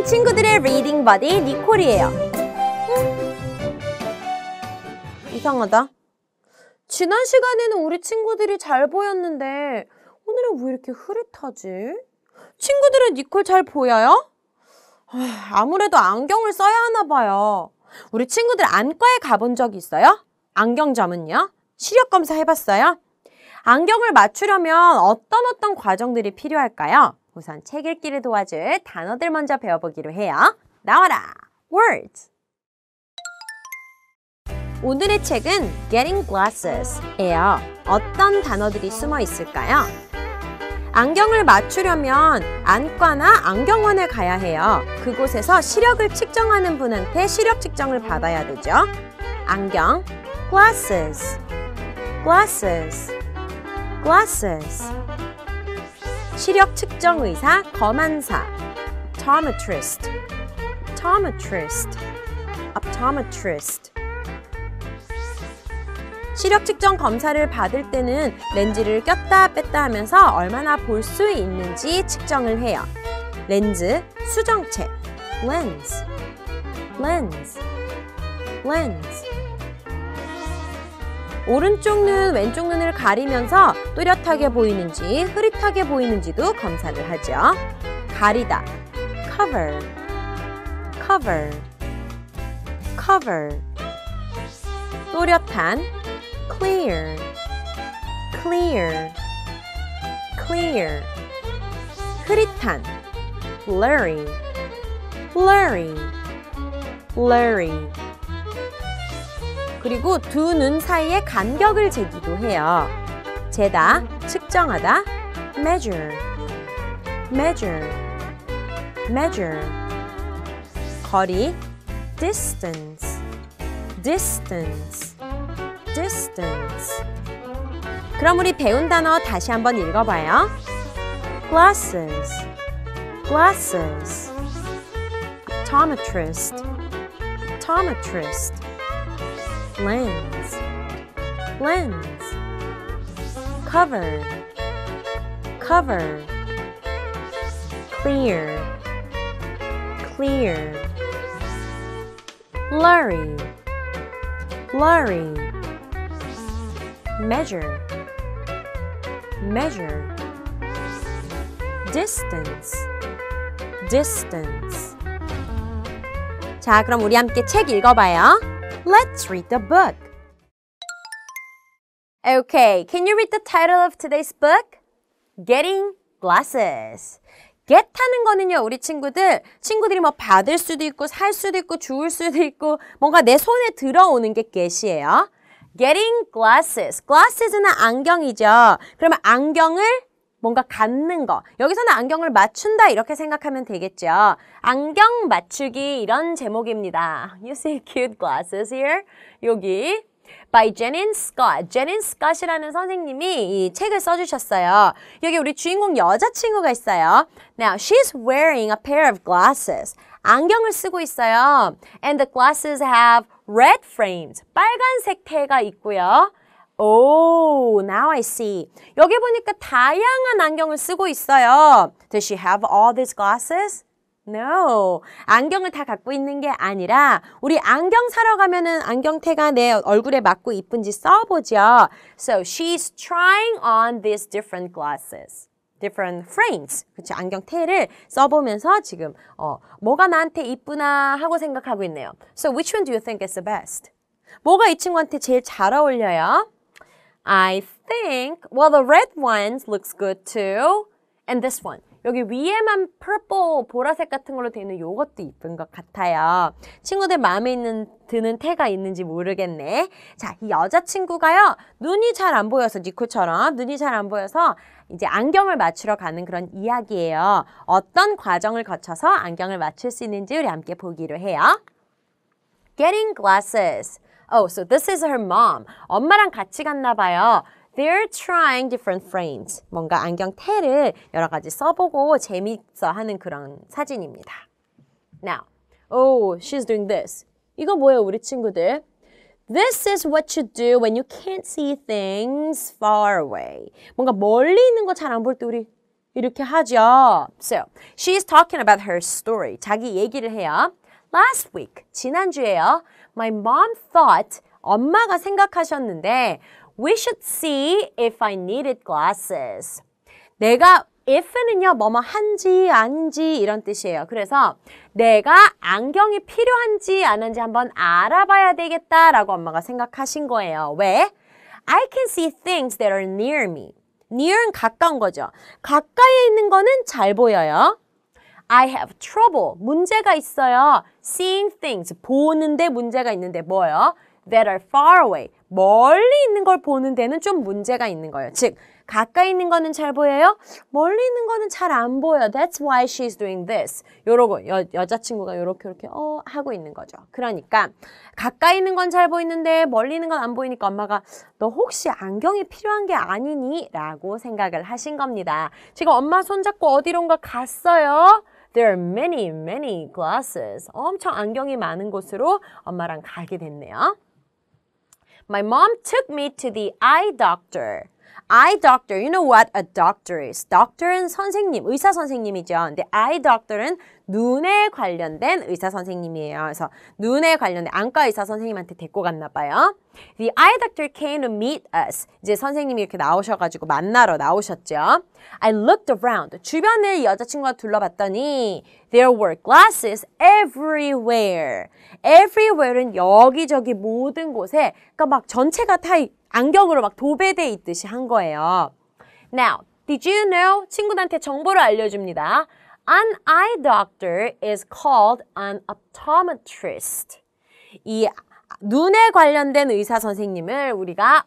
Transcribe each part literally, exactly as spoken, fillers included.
오늘은 친구들의 리딩 버디 니콜이에요. 음? 이상하다. 지난 시간에는 우리 친구들이 잘 보였는데 오늘은 왜 이렇게 흐릿하지? 친구들은 니콜 잘 보여요? 아무래도 안경을 써야 하나 봐요. 우리 친구들 안과에 가본 적 있어요? 안경점은요? 시력 검사 해봤어요? 안경을 맞추려면 어떤 어떤 과정들이 필요할까요? 우선 책 읽기를 도와줄 단어들 먼저 배워보기로 해요. 나와라! Words! 오늘의 책은 Getting Glasses예요. 어떤 단어들이 숨어 있을까요? 안경을 맞추려면 안과나 안경원에 가야 해요. 그곳에서 시력을 측정하는 분한테 시력 측정을 받아야 되죠. 안경, glasses, glasses, glasses. 시력 측정 의사, 검안사, optometrist, optometrist, optometrist. 시력 측정 검사를 받을 때는 렌즈를 꼈다 뺐다 하면서 얼마나 볼 수 있는지 측정을 해요. 렌즈, 수정체, lens, lens, lens. 오른쪽 눈, 왼쪽 눈을 가리면서 또렷하게 보이는지 흐릿하게 보이는지도 검사를 하죠. 가리다, cover, cover, cover. 또렷한, clear, clear, clear. 흐릿한, blurry, blurry, blurry. 그리고 두 눈 사이에 간격을 재기도 해요. 재다, 측정하다, measure, measure, measure. 거리, distance, distance, distance. 그럼 우리 배운 단어 다시 한번 읽어봐요. glasses, glasses, optometrist, optometrist. lens, lens, cover, cover, clear, clear, blurry, blurry, measure, measure, distance, distance. 자, 그럼 우리 함께 책 읽어봐요. Let's read the book. Okay, can you read the title of today's book? Getting Glasses. Get 하는 거는요, 우리 친구들, 친구들이 뭐 받을 수도 있고, 살 수도 있고, 주울 수도 있고, 뭔가 내 손에 들어오는 게 get이에요. Getting Glasses. Glasses는 안경이죠. 그러면 안경을 뭔가 갖는 거. 여기서는 안경을 맞춘다 이렇게 생각하면 되겠죠. 안경 맞추기 이런 제목입니다. You see cute glasses here? 여기 by Jenin Scott. Jenin Scott이라는 선생님이 이 책을 써주셨어요. 여기 우리 주인공 여자친구가 있어요. Now, she's wearing a pair of glasses. 안경을 쓰고 있어요. And the glasses have red frames. 빨간색 테가 있고요. Oh, now I see. 여기 보니까 다양한 안경을 쓰고 있어요. Does she have all these glasses? No. 안경을 다 갖고 있는 게 아니라 우리 안경 사러 가면은 안경테가 내 얼굴에 맞고 이쁜지 써보죠. So she's trying on these different glasses. different frames. 그렇죠. 안경테를 써보면서 지금 어, 뭐가 나한테 이쁘나 하고 생각하고 있네요. So which one do you think is the best? 뭐가 이 친구한테 제일 잘 어울려요? I think, well, the red ones looks good too. And this one. 여기 위에만 purple, 보라색 같은 걸로 되어 있는 요것도 이쁜 것 같아요. 친구들 마음에 있는, 드는 테가 있는지 모르겠네. 자, 이 여자친구가요. 눈이 잘 안 보여서, 니콜처럼 눈이 잘 안 보여서 이제 안경을 맞추러 가는 그런 이야기예요. 어떤 과정을 거쳐서 안경을 맞출 수 있는지 우리 함께 보기로 해요. Getting glasses. Oh, so this is her mom. 엄마랑 같이 갔나 봐요. They're trying different frames. 뭔가 안경 테를 여러 가지 써보고 재밌어 하는 그런 사진입니다. Now, oh, she's doing this. 이거 뭐예요, 우리 친구들? This is what you do when you can't see things far away. 뭔가 멀리 있는 거 잘 안 볼 때 우리 이렇게 하죠. So, she's talking about her story. 자기 얘기를 해요. Last week, 지난주에요. My mom thought, 엄마가 생각하셨는데 we should see if I needed glasses. 내가 if는요, 뭐뭐 한지 아닌지 이런 뜻이에요. 그래서 내가 안경이 필요한지 안 한지 한번 알아봐야 되겠다라고 엄마가 생각하신 거예요. 왜? I can see things that are near me. near은 가까운 거죠. 가까이에 있는 거는 잘 보여요. I have trouble. 문제가 있어요. Seeing things. 보는데 문제가 있는데 뭐예요? That are far away. 멀리 있는 걸 보는 데는 좀 문제가 있는 거예요. 즉, 가까이 있는 거는 잘 보여요? 멀리 있는 거는 잘 안 보여. That's why she's doing this. 요러고 여, 여자친구가 요렇게 요렇게 어 하고 있는 거죠. 그러니까 가까이 있는 건 잘 보이는데 멀리 있는 건 안 보이니까 엄마가 너 혹시 안경이 필요한 게 아니니? 라고 생각을 하신 겁니다. 지금 엄마 손잡고 어디론가 갔어요. There are many, many glasses. 엄청 안경이 많은 곳으로 엄마랑 가게 됐네요. My mom took me to the eye doctor. eye doctor, you know what a doctor is? doctor은 선생님, 의사 선생님이죠. 근데 eye doctor은 눈에 관련된 의사 선생님이에요. 그래서 눈에 관련된 안과 의사 선생님한테 데리고 갔나 봐요. The eye doctor came to meet us. 이제 선생님이 이렇게 나오셔가지고 만나러 나오셨죠. I looked around. 주변을 여자친구가 둘러봤더니 there were glasses everywhere. everywhere는 여기저기 모든 곳에 그러니까 막 전체가 다 안경으로 막 도배돼 있듯이 한 거예요. Now, did you know? 친구들한테 정보를 알려줍니다. An eye doctor is called an optometrist. 이 눈에 관련된 의사 선생님을 우리가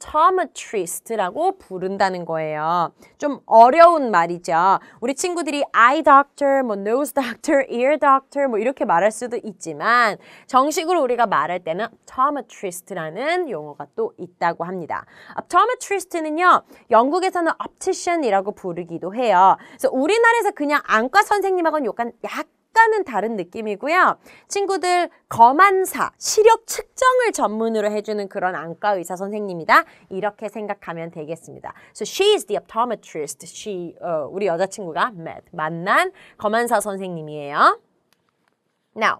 optometrist라고 부른다는 거예요. 좀 어려운 말이죠. 우리 친구들이 eye doctor, 뭐 nose doctor, ear doctor 뭐 이렇게 말할 수도 있지만 정식으로 우리가 말할 때는 optometrist라는 용어가 또 있다고 합니다. optometrist는요, 영국에서는 optician이라고 부르기도 해요. 그래서 우리나라에서 그냥 안과 선생님하고는 약간 약 약간은 다른 느낌이고요. 친구들 검안사, 시력 측정을 전문으로 해주는 그런 안과 의사 선생님이다. 이렇게 생각하면 되겠습니다. So she is the optometrist. She, 어, 우리 여자친구가 met, 만난 검안사 선생님이에요. Now,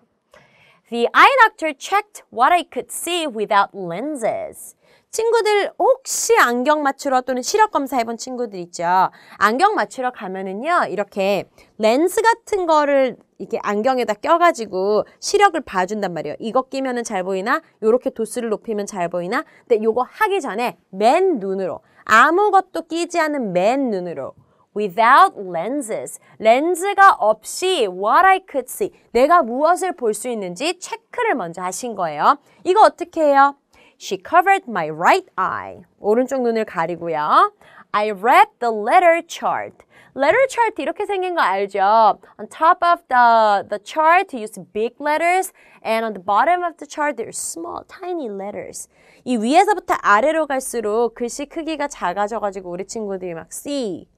the eye doctor checked what I could see without lenses. 친구들 혹시 안경 맞추러 또는 시력 검사 해본 친구들 있죠. 안경 맞추러 가면은요, 이렇게 렌즈 같은 거를 이렇게 안경에다 껴가지고 시력을 봐준단 말이에요. 이거 끼면은 잘 보이나? 요렇게 도수를 높이면 잘 보이나? 근데 요거 하기 전에 맨 눈으로, 아무것도 끼지 않은 맨 눈으로 without lenses, 렌즈가 없이 what I could see, 내가 무엇을 볼 수 있는지 체크를 먼저 하신 거예요. 이거 어떻게 해요? She covered my right eye. 오른쪽 눈을 가리고요. I read the letter chart. letter chart 이렇게 생긴 거 알죠? On top of the, the chart, you use big letters. And on the bottom of the chart, there's small, tiny letters. 이 위에서부터 아래로 갈수록 글씨 크기가 작아져가지고 우리 친구들이 막 C,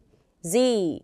Z,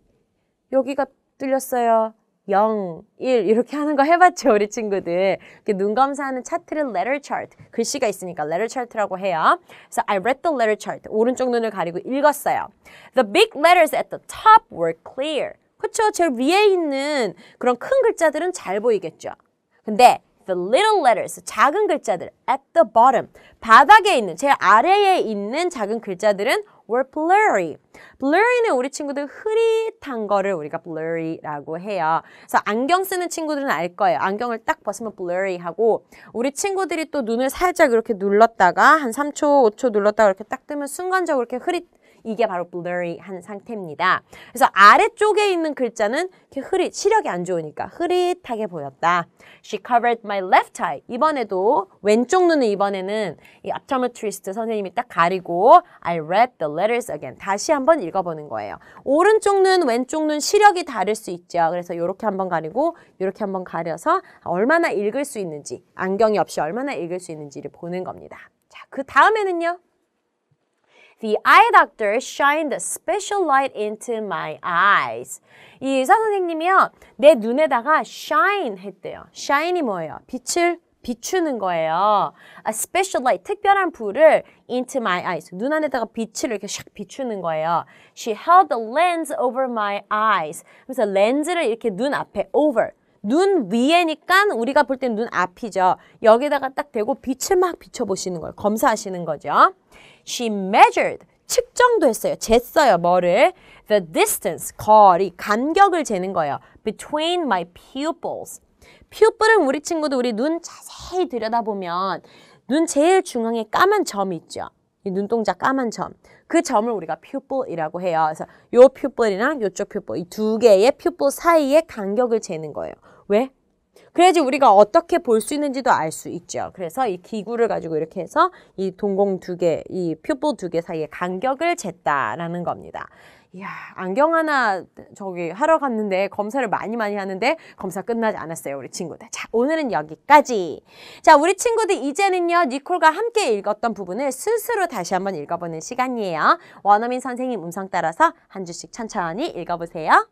여기가 뚫렸어요. 영, 일 이렇게 하는 거 해봤죠, 우리 친구들. 눈 검사하는 차트를 letter chart, 글씨가 있으니까 letter chart라고 해요. 그래서 I read the letter chart, 오른쪽 눈을 가리고 읽었어요. The big letters at the top were clear. 그쵸? 제일 위에 있는 그런 큰 글자들은 잘 보이겠죠. 근데 the little letters, 작은 글자들 at the bottom, 바닥에 있는, 제일 아래에 있는 작은 글자들은 were blurry. blurry는 우리 친구들 흐릿한 거를 우리가 blurry라고 해요. 그래서 안경 쓰는 친구들은 알 거예요. 안경을 딱 벗으면 blurry하고 우리 친구들이 또 눈을 살짝 이렇게 눌렀다가 한 삼 초, 오 초 눌렀다가 이렇게 딱 뜨면 순간적으로 이렇게 흐릿, 이게 바로 blurry한 상태입니다. 그래서 아래쪽에 있는 글자는 이렇게 흐릿, 시력이 안 좋으니까 흐릿하게 보였다. She covered my left eye. 이번에도 왼쪽 눈을 이번에는 이 optometrist 선생님이 딱 가리고 I read the letters again. 다시 한번 읽어보는 거예요. 오른쪽 눈, 왼쪽 눈 시력이 다를 수 있죠. 그래서 이렇게 한번 가리고 이렇게 한번 가려서 얼마나 읽을 수 있는지, 안경이 없이 얼마나 읽을 수 있는지를 보는 겁니다. 자, 그 다음에는요. The eye doctor shined a special light into my eyes. 이 의사 선생님이요, 내 눈에다가 shine 했대요. shine이 뭐예요? 빛을 비추는 거예요. A special light, 특별한 불을 into my eyes, 눈 안에다가 빛을 이렇게 샥 비추는 거예요. She held the lens over my eyes. 그래서 렌즈를 이렇게 눈 앞에 over, 눈 위에니까 우리가 볼 땐 눈 앞이죠. 여기다가 딱 대고 빛을 막 비춰보시는 거예요. 검사하시는 거죠. She measured, 측정도 했어요. 쟀어요. 뭐를? The distance, 거리, 간격을 재는 거예요. Between my pupils. pupil은 우리 친구도 우리 눈 자세히 들여다보면 눈 제일 중앙에 까만 점 있죠. 이 눈동자 까만 점. 그 점을 우리가 pupil이라고 해요. 그래서 요 pupil이랑 요쪽 pupil, 이 두 개의 pupil 사이의 간격을 재는 거예요. 왜? 그래야지 우리가 어떻게 볼 수 있는지도 알 수 있죠. 그래서 이 기구를 가지고 이렇게 해서 이 동공 두 개, 이 pupil 두 개 사이의 간격을 쟀다라는 겁니다. 이야, 안경 하나 저기 하러 갔는데 검사를 많이 많이 하는데 검사 끝나지 않았어요, 우리 친구들. 자, 오늘은 여기까지. 자, 우리 친구들 이제는요, 니콜과 함께 읽었던 부분을 스스로 다시 한번 읽어보는 시간이에요. 원어민 선생님 음성 따라서 한 줄씩 천천히 읽어보세요.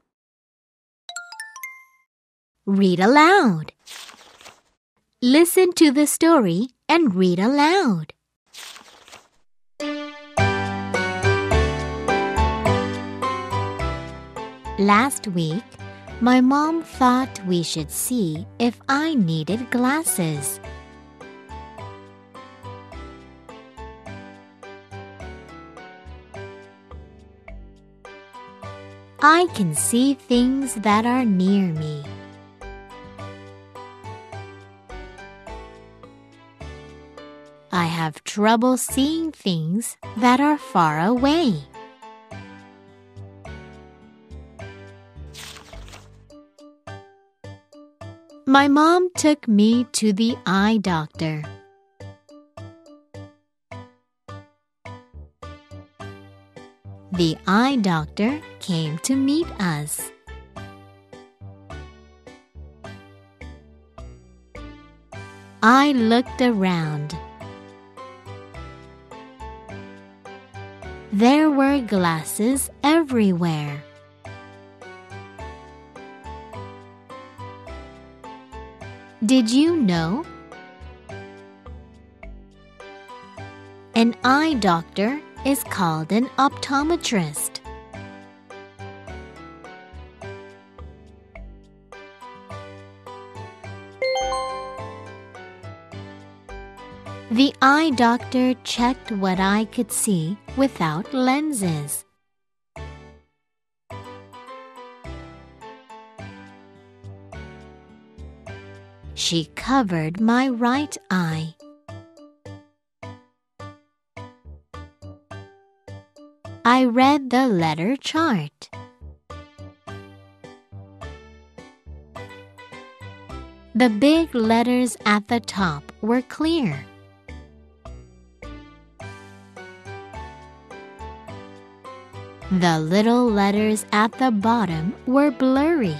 Read aloud. Listen to the story and read aloud. Last week, my mom thought we should see if I needed glasses. I can see things that are near me. I have trouble seeing things that are far away. My mom took me to the eye doctor. The eye doctor came to meet us. I looked around. There were glasses everywhere. Did you know? An eye doctor is called an optometrist. The eye doctor checked what I could see without lenses. She covered my right eye. I read the letter chart. The big letters at the top were clear. The little letters at the bottom were blurry.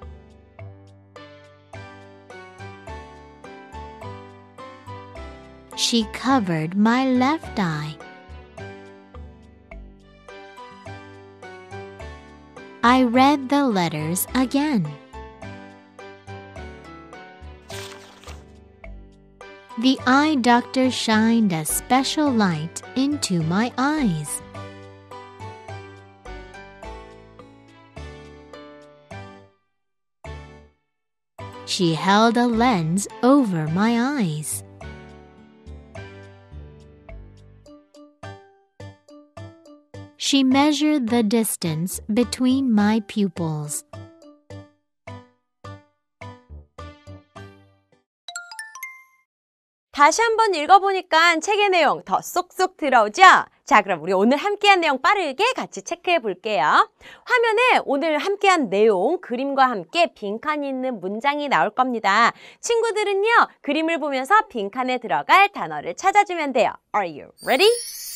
She covered my left eye. I read the letters again. The eye doctor shined a special light into my eyes. She held a lens over my eyes. She measured the distance between my pupils. 다시 한번 읽어보니까 책의 내용 더 쏙쏙 들어오죠? 자, 그럼 우리 오늘 함께한 내용 빠르게 같이 체크해 볼게요. 화면에 오늘 함께한 내용, 그림과 함께 빈칸이 있는 문장이 나올 겁니다. 친구들은요, 그림을 보면서 빈칸에 들어갈 단어를 찾아주면 돼요. Are you ready?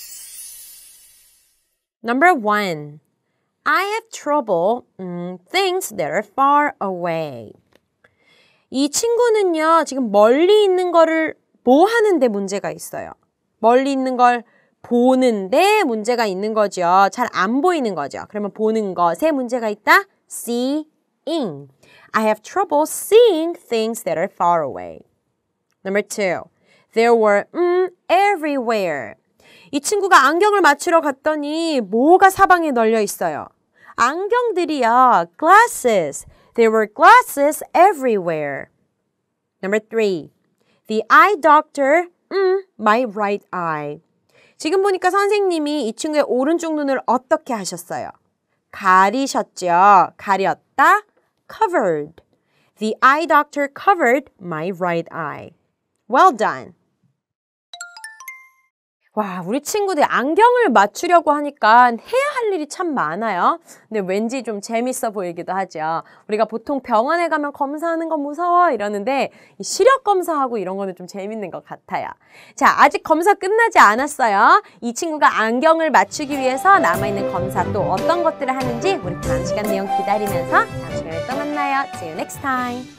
Number one. I have trouble um, things that are far away. 이 친구는요, 지금 멀리 있는 거를 뭐 하는데 문제가 있어요. 멀리 있는 걸 보는데 문제가 있는 거죠. 잘 안 보이는 거죠. 그러면 보는 것에 문제가 있다. Seeing. I have trouble seeing things that are far away. Number two. There were 음 everywhere. 이 친구가 안경을 맞추러 갔더니 뭐가 사방에 널려 있어요? 안경들이요. Glasses. There were glasses everywhere. Number three. The eye doctor, 음, my right eye. 지금 보니까 선생님이 이 친구의 오른쪽 눈을 어떻게 하셨어요? 가리셨죠. 가렸다. Covered. The eye doctor covered my right eye. Well done. 와, 우리 친구들 안경을 맞추려고 하니까 해야 할 일이 참 많아요. 근데 왠지 좀 재밌어 보이기도 하죠. 우리가 보통 병원에 가면 검사하는 거 무서워 이러는데 이 시력 검사하고 이런 거는 좀 재밌는 것 같아요. 자, 아직 검사 끝나지 않았어요. 이 친구가 안경을 맞추기 위해서 남아있는 검사 또 어떤 것들을 하는지 우리 다음 시간 내용 기다리면서 다음 시간에 또 만나요. See you next time.